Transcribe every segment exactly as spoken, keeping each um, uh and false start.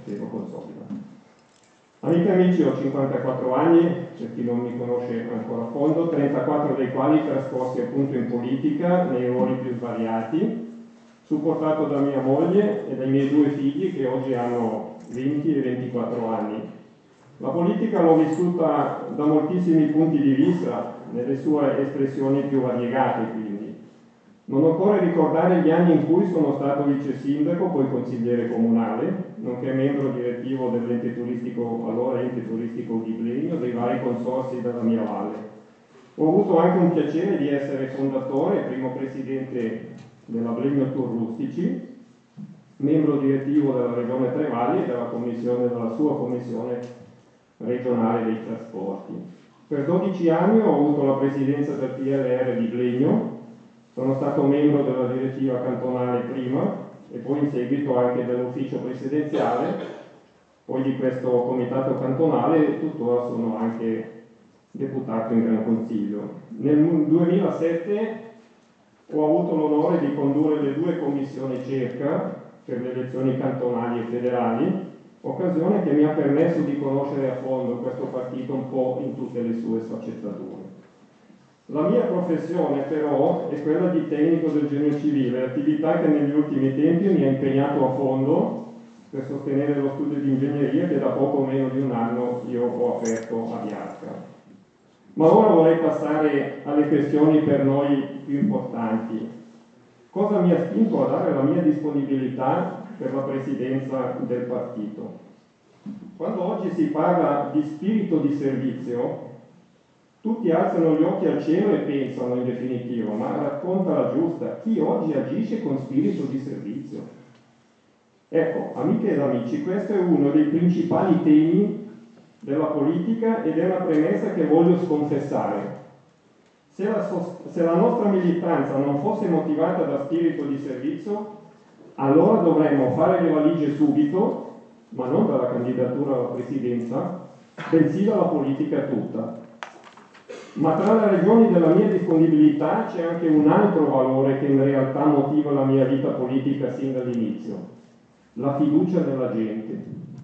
che lo consolida. Amiche e amici, ho cinquantaquattro anni, per chi non mi conosce ancora a fondo, trentaquattro dei quali trascorsi appunto in politica, nei ruoli più svariati, supportato da mia moglie e dai miei due figli che oggi hanno venti e ventiquattro anni. La politica l'ho vissuta da moltissimi punti di vista, nelle sue espressioni più variegate quindi. Non occorre ricordare gli anni in cui sono stato vice sindaco, poi consigliere comunale, nonché membro direttivo dell'ente turistico, allora ente turistico di Blegno, dei vari consorzi della mia valle. Ho avuto anche un piacere di essere fondatore e primo presidente della Blegno Tour Rustici, membro direttivo della Regione Tre Valli e della commissione, della sua commissione regionale dei trasporti. Per dodici anni ho avuto la presidenza del P L R di Blegno. Sono stato membro della direttiva cantonale prima e poi in seguito anche dell'ufficio presidenziale, poi di questo comitato cantonale e tuttora sono anche deputato in Gran Consiglio. Nel duemilasette ho avuto l'onore di condurre le due commissioni circa per le elezioni cantonali e federali, occasione che mi ha permesso di conoscere a fondo questo partito un po' in tutte le sue sfaccettature. La mia professione però è quella di tecnico del genio civile, attività che negli ultimi tempi mi ha impegnato a fondo per sostenere lo studio di ingegneria che da poco meno di un anno io ho aperto a Viarca. Ma ora vorrei passare alle questioni per noi più importanti. Cosa mi ha spinto a dare la mia disponibilità per la presidenza del partito? Quando oggi si parla di spirito di servizio, tutti alzano gli occhi al cielo e pensano in definitiva, ma racconta la giusta, chi oggi agisce con spirito di servizio? Ecco, amiche ed amici, questo è uno dei principali temi della politica ed è una premessa che voglio sconfessare. Se la, se la nostra militanza non fosse motivata da spirito di servizio, allora dovremmo fare le valigie subito, ma non dalla candidatura alla presidenza, bensì dalla politica tutta. Ma tra le ragioni della mia disponibilità c'è anche un altro valore che in realtà motiva la mia vita politica sin dall'inizio: la fiducia nella gente.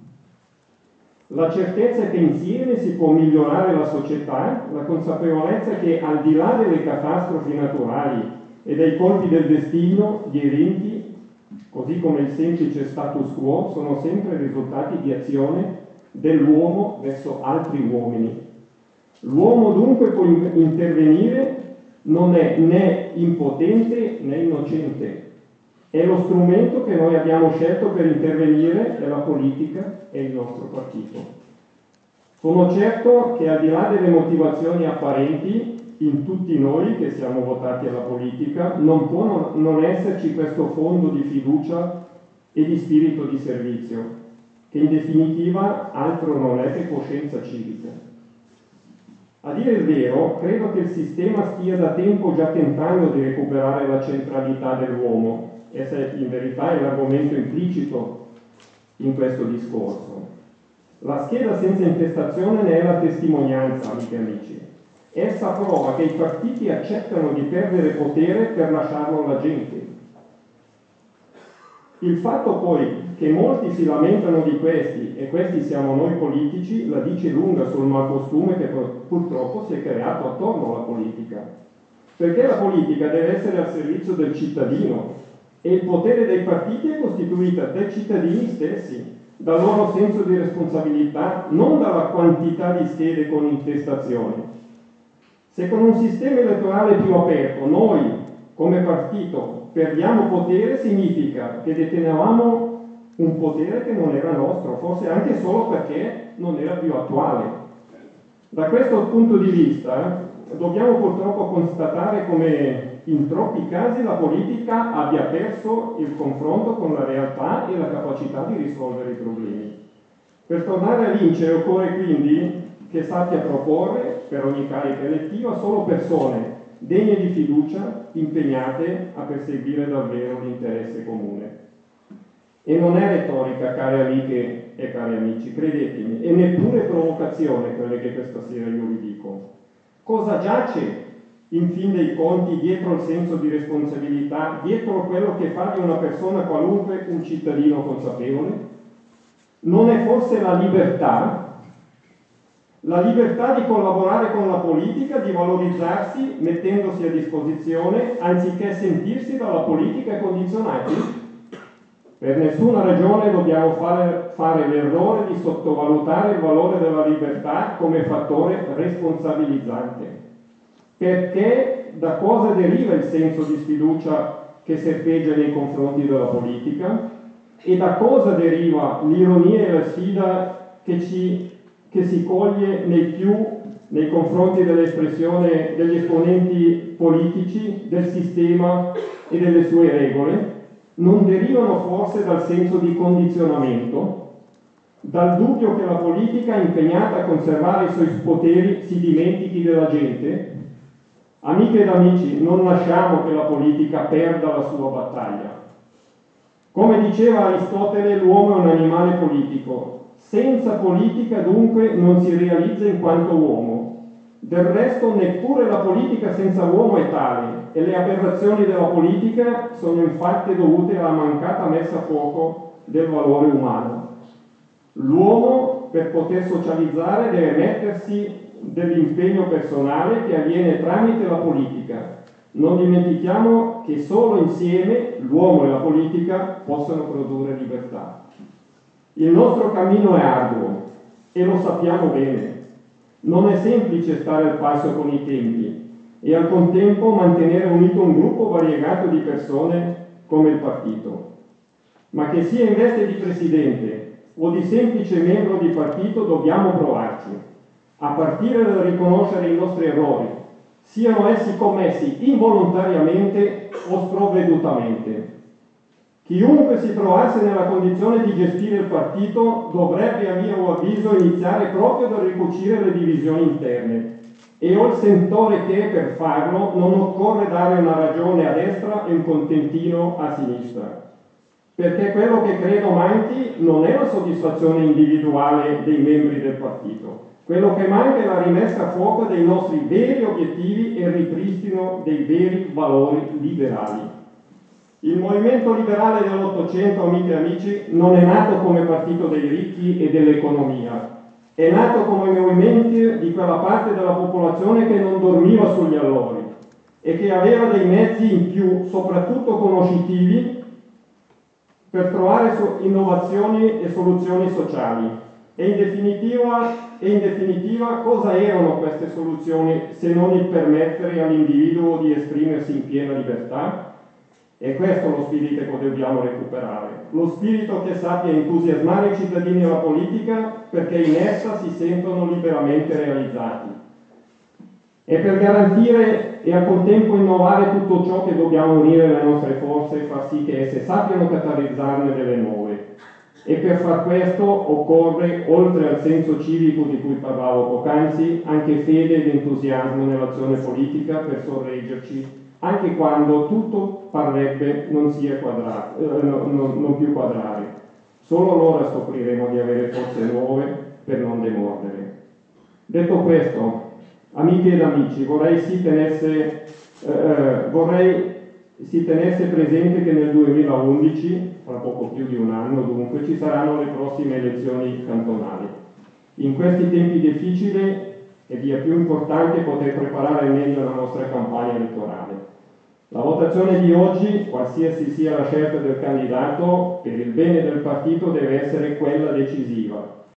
La certezza che insieme si può migliorare la società, la consapevolezza che al di là delle catastrofi naturali e dei colpi del destino, gli eventi, così come il semplice status quo, sono sempre risultati di azione dell'uomo verso altri uomini. L'uomo dunque può intervenire, non è né impotente né innocente. È lo strumento che noi abbiamo scelto per intervenire, è la politica e il nostro partito. Sono certo che al di là delle motivazioni apparenti, in tutti noi che siamo votati alla politica, non può non, non esserci questo fondo di fiducia e di spirito di servizio, che in definitiva altro non è che coscienza civica. A dire il vero, credo che il sistema stia da tempo già tentando di recuperare la centralità dell'uomo. Essa in verità è l'argomento implicito in questo discorso. La scheda senza intestazione ne è la testimonianza, amiche e amici. Essa prova che i partiti accettano di perdere potere per lasciarlo alla gente. Il fatto poi che molti si lamentano di questi, e questi siamo noi politici, la dice lunga sul malcostume che purtroppo si è creato attorno alla politica. Perché la politica deve essere al servizio del cittadino e il potere dei partiti è costituito dai cittadini stessi, dal loro senso di responsabilità, non dalla quantità di schede con intestazioni. Se con un sistema elettorale più aperto noi, come partito, perdiamo potere, significa che detenevamo un potere che non era nostro, forse anche solo perché non era più attuale. Da questo punto di vista dobbiamo purtroppo constatare come in troppi casi la politica abbia perso il confronto con la realtà e la capacità di risolvere i problemi. Per tornare a vincere occorre quindi che sappia proporre per ogni carica elettiva solo persone degne di fiducia, impegnate a perseguire davvero l'interesse comune. E non è retorica, care amiche e cari amici, credetemi, e neppure provocazione quelle che questa sera io vi dico. Cosa giace in fin dei conti dietro il senso di responsabilità, dietro quello che fa di una persona qualunque un cittadino consapevole? Non è forse la libertà? La libertà di collaborare con la politica, di valorizzarsi mettendosi a disposizione, anziché sentirsi dalla politica condizionati? Per nessuna ragione dobbiamo fare, fare l'errore di sottovalutare il valore della libertà come fattore responsabilizzante. Perché da cosa deriva il senso di sfiducia che serpeggia nei confronti della politica? E da cosa deriva l'ironia e la sfida che, ci, che si coglie nei più nei confronti dell'espressione degli esponenti politici, del sistema e delle sue regole? Non derivano forse dal senso di condizionamento, dal dubbio che la politica, impegnata a conservare i suoi poteri, si dimentichi della gente? Amiche ed amici, non lasciamo che la politica perda la sua battaglia. Come diceva Aristotele, l'uomo è un animale politico. Senza politica, dunque, non si realizza in quanto uomo. Del resto, neppure la politica senza uomo è tale, e le aberrazioni della politica sono infatti dovute alla mancata messa a fuoco del valore umano. L'uomo, per poter socializzare, deve mettersi dell'impegno personale che avviene tramite la politica. Non dimentichiamo che solo insieme l'uomo e la politica possono produrre libertà. Il nostro cammino è arduo e lo sappiamo bene. Non è semplice stare al passo con i tempi e al contempo mantenere unito un gruppo variegato di persone come il partito. Ma che sia in veste di presidente o di semplice membro di partito dobbiamo provarci, a partire dal riconoscere i nostri errori, siano essi commessi involontariamente o sprovvedutamente. Chiunque si trovasse nella condizione di gestire il partito dovrebbe, a mio avviso, iniziare proprio dal ricucire le divisioni interne. E ho il sentore che, per farlo, non occorre dare una ragione a destra e un contentino a sinistra. Perché quello che credo manchi non è la soddisfazione individuale dei membri del partito. Quello che manca è la rimessa a fuoco dei nostri veri obiettivi e il ripristino dei veri valori liberali. Il movimento liberale dell'Ottocento, amiche e amici, non è nato come partito dei ricchi e dell'economia. È nato come movimento di quella parte della popolazione che non dormiva sugli allori e che aveva dei mezzi in più, soprattutto conoscitivi, per trovare innovazioni e soluzioni sociali. E in definitiva, e in definitiva cosa erano queste soluzioni se non il permettere all'individuo di esprimersi in piena libertà? È questo lo spirito che dobbiamo recuperare, lo spirito che sappia entusiasmare i cittadini alla politica perché in essa si sentono liberamente realizzati. E per garantire e al contempo innovare tutto ciò che dobbiamo unire le nostre forze e far sì che esse sappiano catalizzarne delle nuove. E per far questo occorre, oltre al senso civico di cui parlavo poc'anzi, anche fede ed entusiasmo nell'azione politica per sorreggerci anche quando tutto parrebbe non, sia quadrato, eh, no, no, non più quadrare. Solo allora scopriremo di avere forze nuove per non demordere. Detto questo, amiche ed amici, vorrei si tenesse, eh, vorrei si tenesse presente che nel duemilaundici, fra poco più di un anno dunque, ci saranno le prossime elezioni cantonali. In questi tempi difficili è via più importante poter preparare meglio la nostra campagna elettorale. La votazione di oggi, qualsiasi sia la scelta del candidato, per il bene del partito deve essere quella decisiva.